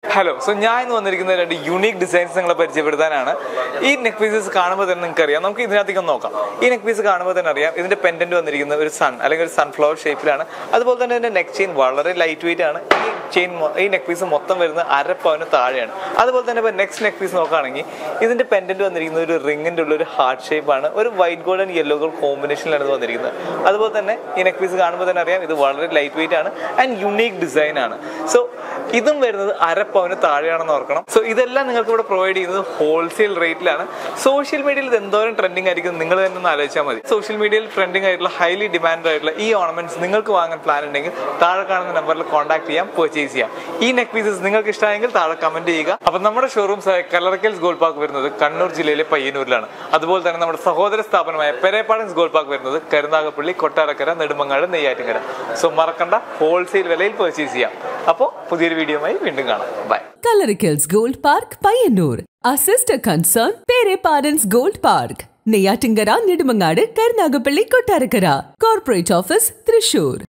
Hello, so ഞാൻ ഇന്ന് വന്നിരിക്കുന്ന രണ്ട് യൂണീക് ഡിസൈൻസ് നിങ്ങളെ പരിചയപ്പെടുത്താനാണ്. ഈ നെക്ക് പീസസ് കാണുമ്പോൾ തന്നെ നിങ്ങൾക്ക് അറിയാം. നമുക്ക് ഇതിനകത്തേക്ക് നോക്കാം. ഈ നെക്ക് പീസ് കാണുമ്പോൾ തന്നെ അറിയാം ഇതിന്റെ പെൻഡന്റ് വന്നിരിക്കുന്ന ഒരു സൺ അല്ലെങ്കിൽ ഒരു സൺഫ്ലവർ ഷേപ്പിലാണ്. അതുപോലെ തന്നെ ഇതിന്റെ നെക്ക് ചെയിൻ വളരെ ലൈറ്റ് വെയിറ്റ് ആണ്. ഈ നെക്ക് പീസ് മൊത്തം വരുന്നത് 1/2 പവന് താഴെയാണ്. അതുപോലെ തന്നെ ഇപ്പോൾ നെക്സ്റ്റ് നെക്ക് പീസ് നോക്കുകയാണെങ്കിൽ ഇതിന്റെ പെൻഡന്റ് വന്നിരിക്കുന്ന ഒരു റിങ്ങിന്റെ ഉള്ള ഒരു ഹാർട്ട് ഷേപ്പാണ്. ഒരു white gold and yellow gold കോമ്പിനേഷനിലാണ് ഇത് വന്നിരിക്കുന്നത്. അതുപോലെ തന്നെ ഈ നെക്ക് പീസ് കാണുമ്പോൾ തന്നെ അറിയാം ഇത് വളരെ ലൈറ്റ് വെയിറ്റ് ആണ് ആൻഡ് യുണീക് ഡിസൈൻ ആണ്. സോ ഇതും വരുന്നത് 1/2 പവന് താഴെയാണെന്ന് ഓർക്കണം. സോ ഇതെല്ലാം നിങ്ങൾക്ക് ഇവിടെ പ്രൊവൈഡ് ചെയ്യുന്നത് ഹോൾസെയിൽ റേറ്റിലാണ്. സോഷ്യൽ മീഡിയയിൽ ഇത് എന്തോരം ട്രെൻഡിങ് ആയിരിക്കും നിങ്ങൾ തന്നെ ഒന്ന് ആലോചിച്ചാൽ മതി. സോഷ്യൽ മീഡിയയിൽ ട്രെൻഡിങ് ആയിട്ടുള്ള ഹൈലി ഡിമാൻഡ് ആയിട്ടുള്ള ഈ ഓർണമെന്റ്സ് നിങ്ങൾക്ക് വാങ്ങാൻ പ്ലാൻ ഉണ്ടെങ്കിൽ താഴെ കാണുന്ന നമ്പറിൽ കോൺടാക്ട് ചെയ്യാം, പർച്ചേസ് ചെയ്യാം. ഈ നെക്ക് പീസസ് നിങ്ങൾക്ക് ഇഷ്ടമായെങ്കിൽ താഴെ കമന്റ് ചെയ്യുക. അപ്പം നമ്മുടെ ഷോറൂംസ് ആയ കല്ലറക്കൽസ് ഗോൾഡ് പാർക്ക് വരുന്നത് കണ്ണൂർ ജില്ലയിലെ പയ്യന്നൂരിലാണ്. അതുപോലെ തന്നെ നമ്മുടെ സഹോദര സ്ഥാപനമായ പെരേപ്പാടൻസ് ഗോൾഡ് പാർക്ക് വരുന്നത് കരുനാഗപ്പള്ളി, കൊട്ടാരക്കര, നെടുമങ്ങാട്, നെയ്യാറ്റിൻകര. സോ മറക്കണ്ട, ഹോൾസെയിൽ വിലയിൽ പർച്ചേസ് ചെയ്യാം. അപ്പോൾ പുതിയൊരു വീഡിയോയുമായി വീണ്ടും കാണാം. Bye. Coloricals Gold Park, Payyanur. Our sister concern, Pere Parents Gold Park. Neyyattinkara, Nedumangadu, Karunagapalli, Kottarakara. Corporate Office, Thrissur.